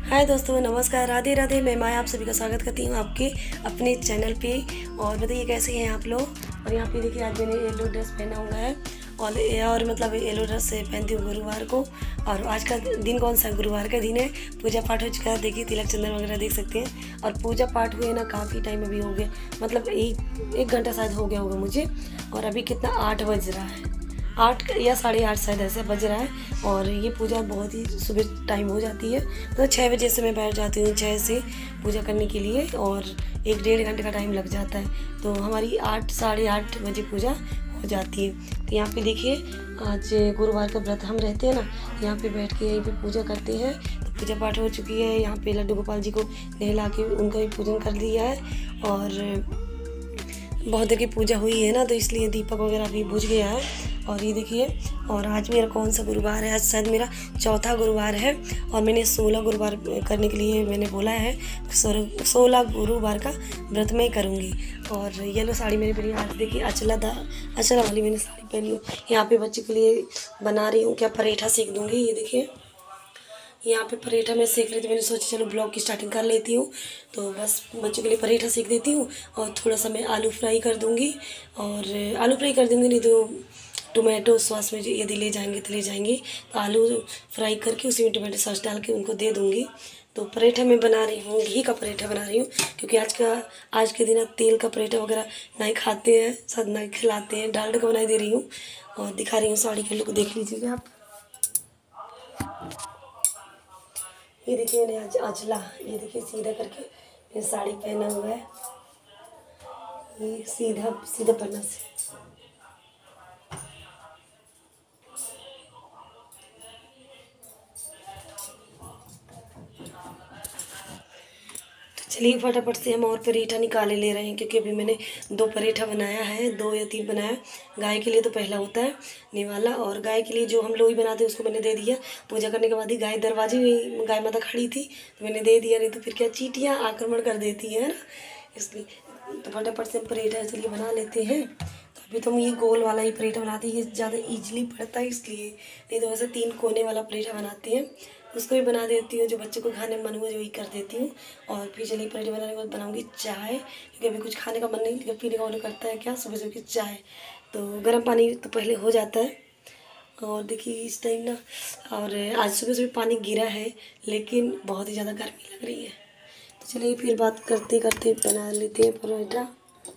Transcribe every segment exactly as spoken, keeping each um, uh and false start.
हाय दोस्तों, नमस्कार, राधे राधे। मैं माया आप सभी का स्वागत करती हूँ आपके अपने चैनल पे। और बताइए कैसे हैं आप लोग। और यहाँ पे देखिए आज मैंने येलो ड्रेस पहना हुआ है और और मतलब येलो ड्रेस पहनती हूँ गुरुवार को। और आज का दिन कौन सा गुरुवार का दिन है। पूजा पाठ हो चुका है, देखिए तिलक चंदन वगैरह देख सकते हैं। और पूजा पाठ हुए ना काफ़ी टाइम अभी हो गया, मतलब एक एक घंटा शायद हो गया होगा मुझे। और अभी कितना आठ बज रहा है, आठ या साढ़े आठ शायद ऐसे बज रहा है। और ये पूजा बहुत ही सुबह टाइम हो जाती है, तो छः बजे से मैं बैठ जाती हूँ, छः से पूजा करने के लिए। और एक डेढ़ घंटे का टाइम लग जाता है, तो हमारी आठ साढ़े आठ बजे पूजा हो जाती है। तो यहाँ पे देखिए आज गुरुवार का व्रत हम रहते हैं ना, यहाँ पे बैठ के यहीं पे पूजा करते हैं। तो पूजा पाठ हो चुकी है। यहाँ पे लड्डू गोपाल जी को नहला के उनका भी पूजन कर लिया है। और बहुत देर की पूजा हुई है ना, तो इसलिए दीपक वगैरह भी बुझ गया है। और ये देखिए, और आज मेरा कौन सा गुरुवार है, आज शायद मेरा चौथा गुरुवार है। और मैंने सोलह गुरुवार करने के लिए मैंने बोला है, सोलह गुरुवार का व्रत मैं करूँगी। और येलो साड़ी मैंने पहनी, आज देखिए अचला दा अचला वाली मैंने साड़ी पहनी हूँ। यहाँ पे बच्चे के लिए बना रही हूँ, क्या पराठा सेक दूँगी। ये देखिए यहाँ पे पराठा मैं सेक रही थी, मैंने सोचा चलो ब्लॉग की स्टार्टिंग कर लेती हूँ। तो बस बच्चों के लिए पराठा सेक देती हूँ और थोड़ा सा मैं आलू फ्राई कर दूँगी। और आलू फ्राई कर दूँगी, नहीं तो टोमेटो सॉस में यदि ले जाएंगे तो ले जाएंगे। तो आलू फ्राई करके उसी में टोमेटो सॉस डाल के उनको दे दूँगी। तो पराठा मैं बना रही हूँ, घी का पराठा बना रही हूँ, क्योंकि आज का आज के दिन तेल का पराठा वगैरह नहीं खाते हैं, सब नहीं खिलाते हैं। डालडा का बनाई दे रही हूँ और दिखा रही हूँ साड़ी के लुक देख लीजिएगा आप। ये देखिए मैंने आज अचला, ये देखिए सीधा करके मैंने साड़ी पहना हुआ है, ये सीधा सीधा पन्ना से। चलिए फटाफट से हम और पराठा निकाले ले रहे हैं, क्योंकि अभी मैंने दो पराठा बनाया है, दो या तीन बनाया। गाय के लिए तो पहला होता है निवाला, और गाय के लिए जो हम लोग ही बनाते हैं उसको मैंने दे दिया। पूजा करने के बाद ही गाय दरवाजे में गाय माता खड़ी थी तो मैंने दे दिया, नहीं तो फिर क्या चींटियाँ आक्रमण कर देती है ना, इसलिए। तो फटाफट से हम पराठा चलिए बना लेते हैं। तो अभी तो हम ये गोल वाला ही पराठा बनाते हैं, ये ज़्यादा ईजिली पड़ता है इसलिए, नहीं तो वैसे तीन कोने वाला पराठा बनाती हैं, उसको भी बना देती हूँ। जो बच्चे को खाने में मन हुआ जो वही कर देती हूँ। और फिर चलिए पराठे बनाने के बाद बनाऊँगी चाय, क्योंकि अभी कुछ खाने का मन नहीं, लेकिन पीने का मन करता है क्या सुबह सुबह की चाय। तो गर्म पानी तो पहले हो जाता है। और देखिए इस टाइम ना, और आज सुबह सुबह पानी गिरा है, लेकिन बहुत ही ज़्यादा गर्मी लग रही है। तो चलिए फिर बात करते करते बना लेते हैं पराठा।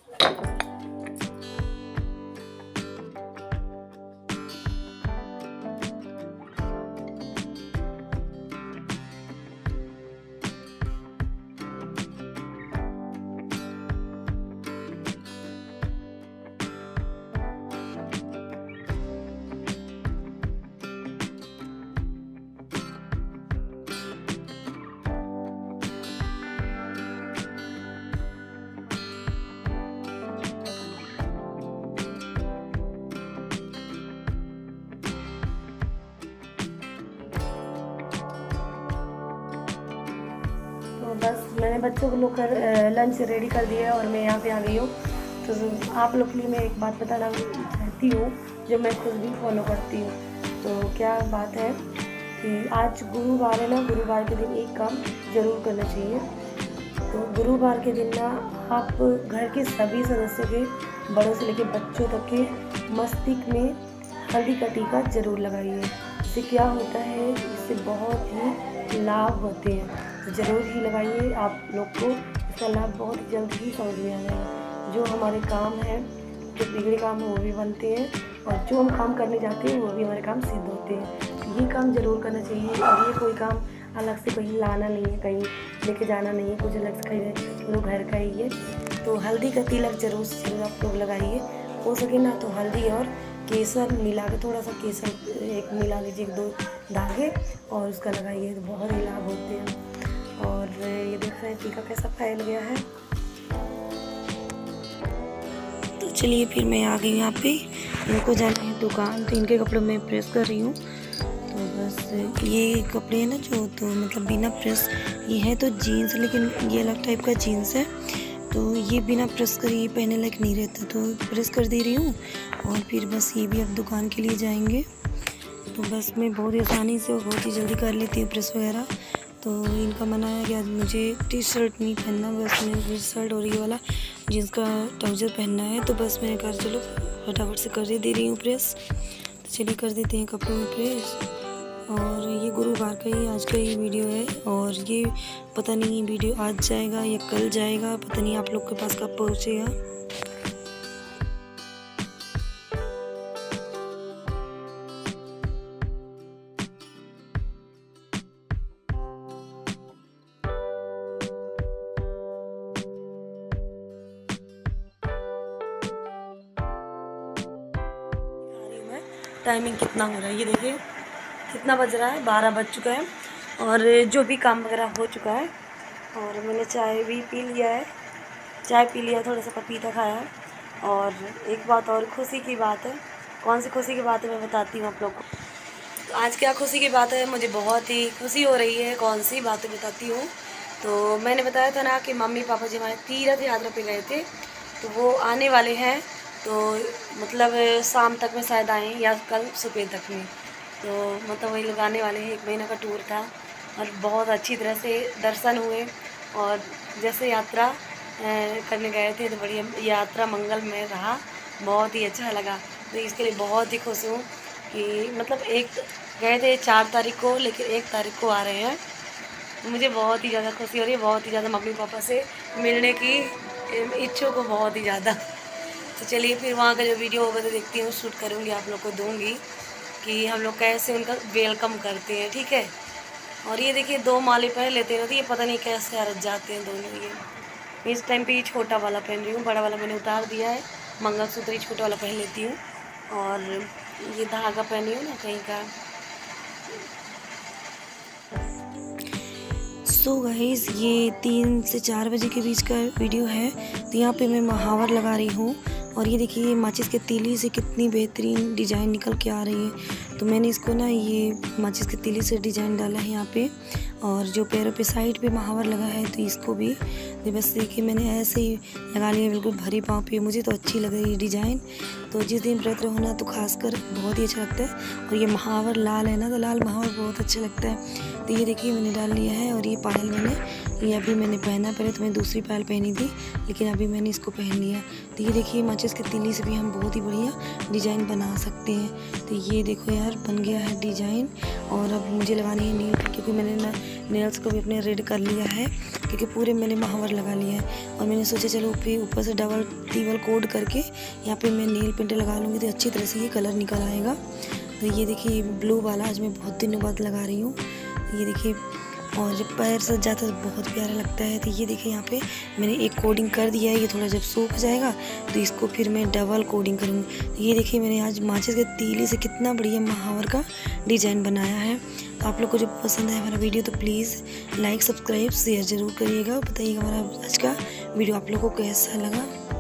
तो बस मैंने बच्चों को लोग कर लंच रेडी कर दिया और मैं यहाँ पे आ गई हूँ। तो आप लोग के लिए मैं एक बात बताना चाहती हूँ, जो मैं खुद भी फॉलो करती हूँ। तो क्या बात है कि आज गुरुवार है ना, गुरुवार के दिन एक काम ज़रूर करना चाहिए। तो गुरुवार के दिन ना आप घर के सभी सदस्यों के, बड़ों से लेकर बच्चों तक के मस्तिष्क में हल्दी का टीका ज़रूर लगाइए। इससे क्या होता है, इससे बहुत ही लाभ होते हैं, तो ज़रूर ही लगाइए। आप लोग को इसका लाभ बहुत जल्द ही समझ में आ जाएगा। जो हमारे काम है, जो बिगड़े काम है वो भी बनते हैं, और जो हम काम करने जाते हैं वो भी हमारे काम सिद्ध होते हैं। ये काम ज़रूर करना चाहिए। और ये कोई काम अलग से कहीं लाना नहीं है, कहीं लेके जाना नहीं है, कुछ अलग से खरीदे, लोग घर का ही है। तो हल्दी का तिलक जरूर से जरूर आप लोग लगाइए। हो सके ना तो हल्दी और केसर मिला के, थोड़ा सा केसर एक मिला लीजिए, एक दो धागे, और उसका लगाइए, तो बहुत ही लाभ होते हैं। और ये देख रहे हैं टीका कैसा फैल गया है। तो चलिए फिर मैं आ गई यहाँ पे, इनको जाना है दुकान, तो इनके कपड़ों में प्रेस कर रही हूँ। तो बस ये कपड़े हैं ना जो, तो मतलब बिना प्रेस, ये है तो जीन्स, लेकिन ये अलग टाइप का जीन्स है, तो ये बिना प्रेस कर ये पहनने लायक नहीं रहता, तो प्रेस कर दे रही हूँ। और फिर बस ये भी अब दुकान के लिए जाएंगे। तो बस मैं बहुत ही आसानी से और बहुत ही जल्दी कर लेती हूँ प्रेस वगैरह। तो तो इनका मना है कि आज मुझे टी शर्ट नहीं पहनना, बस में टी शर्ट और ये वाला जीन्स का ट्राउज़र पहनना है। तो बस मैंने कहा चलो फटाफट से कर दे रही हूँ प्रेस। तो चलिए कर देते हैं कपड़ों में प्रेस। और ये गुरुवार का ही आज का ये वीडियो है, और ये पता नहीं वीडियो आज जाएगा या कल जाएगा, पता नहीं आप लोग के पास कब पहुँचेगा। टाइमिंग कितना हो रहा है ये देखिए, कितना बज रहा है, बारह बज चुका है। और जो भी काम वगैरह हो चुका है, और मैंने चाय भी पी लिया है, चाय पी लिया, थोड़ा सा पपीता खाया है। और एक बात और खुशी की बात है, कौन सी खुशी की बात है मैं बताती हूँ आप लोग को। तो आज क्या खुशी की बात है, मुझे बहुत ही खुशी हो रही है। कौन सी बातें बताती हूँ। तो मैंने बताया था ना कि मम्मी पापा जी हमारे तीर्थ यात्रा पे गए थे, तो वो आने वाले हैं। तो मतलब शाम तक में शायद आए या कल सुबह तक में। तो मतलब वही लोग आने वाले हैं, एक महीना का टूर था और बहुत अच्छी तरह से दर्शन हुए। और जैसे यात्रा करने गए थे तो बढ़िया यात्रा मंगलमय रहा, बहुत ही अच्छा लगा। तो इसके लिए बहुत ही खुश हूँ कि मतलब एक गए थे चार तारीख को, लेकिन एक तारीख को आ रहे हैं। तो मुझे बहुत ही ज़्यादा खुशी हो रही है, बहुत ही ज़्यादा मम्मी पापा से मिलने की इच्छुक को बहुत ही ज़्यादा। तो चलिए फिर वहाँ का जो वीडियो होगा तो देखती हूँ, शूट करूँगी, आप लोग को दूँगी कि हम लोग कैसे उनका वेलकम करते हैं, ठीक है। और ये देखिए दो माले पहन लेते हैं, तो ये पता नहीं कैसे रच जाते हैं दोनों। ये इस टाइम पे ये छोटा वाला पहन रही हूँ, बड़ा वाला मैंने उतार दिया है। मंगलसूत्र ही छोटा वाला पहन लेती हूँ, और ये धागा पहनी हूँ ना कहीं का। सो गाइस ये तीन से चार बजे के बीच का वीडियो है। तो यहाँ पे मैं महावर लगा रही हूँ, और ये देखिए माचिस के तीली से कितनी बेहतरीन डिज़ाइन निकल के आ रही है। तो मैंने इसको ना ये माचिस के तीली से डिज़ाइन डाला है यहाँ पे, और जो पैरों पे साइड पे महावर लगा है तो इसको भी तो बस देखिए मैंने ऐसे ही लगा लिया, बिल्कुल भरी पाँव पे। मुझे तो अच्छी लग रही है डिज़ाइन। तो जिस दिन व्रत होना तो खासकर बहुत ही अच्छा लगता है। और ये महावर लाल है ना, तो लाल महावर बहुत अच्छा लगता है। तो ये देखिए मैंने डाल लिया है। और ये पायल मैंने ये अभी मैंने पहना, पहले तो मैं दूसरी पायल पहनी थी, लेकिन अभी मैंने इसको पहन लिया। तो ये देखिए माचिस की तीली से भी हम बहुत ही बढ़िया डिज़ाइन बना सकते हैं। तो ये देखो यार बन गया है डिज़ाइन। और अब मुझे लगानी है नील, क्योंकि मैंने ना नेल्स को भी अपने रेड कर लिया है, क्योंकि पूरे मैंने महावर लगा लिया है। और मैंने सोचा चलो फिर ऊपर से डबल टीवल कोड करके यहाँ पे मैं नेल पेंट लगा लूँगी, तो अच्छी तरह से ये कलर निकल आएगा। तो ये देखिए ब्लू वाला आज मैं बहुत दिनों बाद लगा रही हूँ। ये देखिए, और जब पैर सज जाता है तो बहुत प्यारा लगता है। तो ये देखिए यहाँ पे मैंने एक कोडिंग कर दिया है, ये थोड़ा जब सूख जाएगा तो इसको फिर मैं डबल कोडिंग करूँगी। तो ये देखिए मैंने आज माचिस के तीली से कितना बढ़िया महावर का डिज़ाइन बनाया है। तो आप लोग को जो पसंद है हमारा वीडियो तो प्लीज़ लाइक सब्सक्राइब शेयर ज़रूर करिएगा। बताइएगा हमारा आज का वीडियो आप लोग को कैसा लगा।